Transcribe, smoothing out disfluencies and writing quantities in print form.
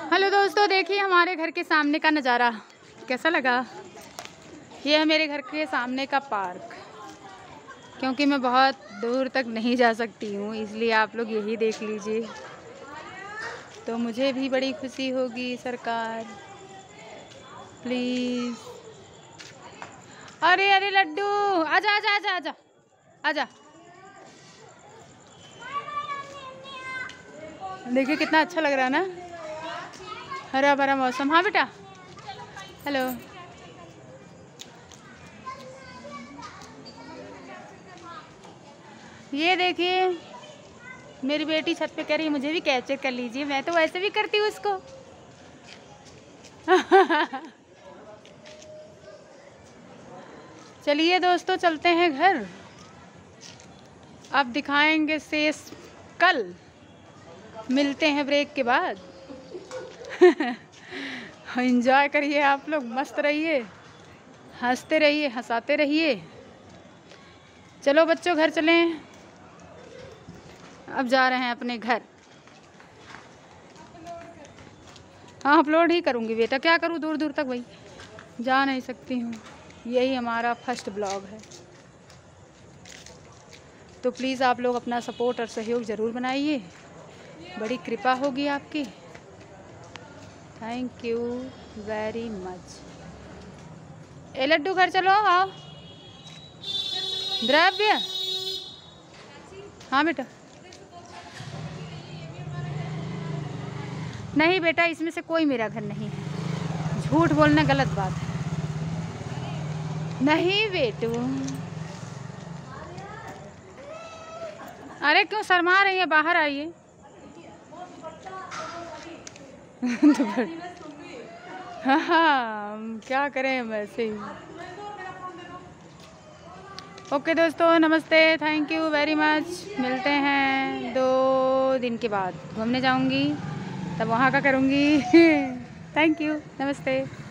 Hello दोस्तों, देखिए हमारे घर के सामने का नज़ारा कैसा लगा। ये है मेरे घर के सामने का पार्क। क्योंकि मैं बहुत दूर तक नहीं जा सकती हूँ, इसलिए आप लोग यही देख लीजिए तो मुझे भी बड़ी खुशी होगी। सरकार प्लीज़। अरे अरे लड्डू, आजा आजा आजा आजा आजा। देखिए कितना अच्छा लग रहा है ना, हरा भरा मौसम। हाँ बेटा, हेलो। ये देखिए मेरी बेटी छत पे कह रही है मुझे भी कैप्चर कर लीजिए। मैं तो वैसे भी करती हूँ उसको। चलिए दोस्तों, चलते हैं घर। अब दिखाएंगे शेष कल। मिलते हैं ब्रेक के बाद। एंजॉय करिए आप लोग, मस्त रहिए, हंसते रहिए, हंसाते रहिए। चलो बच्चों, घर चलें। अब जा रहे हैं अपने घर। हाँ, अपलोड ही करूँगी बेटा, क्या करूँ, दूर दूर तक भाई जा नहीं सकती हूँ। यही हमारा फर्स्ट ब्लॉग है, तो प्लीज़ आप लोग अपना सपोर्ट और सहयोग ज़रूर बनाइए। बड़ी कृपा होगी आपकी। Thank you very much. ए लड्डू, घर चलो, आओ। द्रव्य, हाँ बेटा। नहीं बेटा, इसमें से कोई मेरा घर नहीं है। झूठ बोलना गलत बात है। नहीं बेटू। अरे क्यों शर्मा रही है, बाहर आइए। हाँ, क्या करें वैसे ही। ओके दोस्तों, नमस्ते, थैंक यू वेरी मच। मिलते हैं 2 दिन के बाद। घूमने जाऊंगी तब वहाँ का करूँगी। थैंक यू, नमस्ते।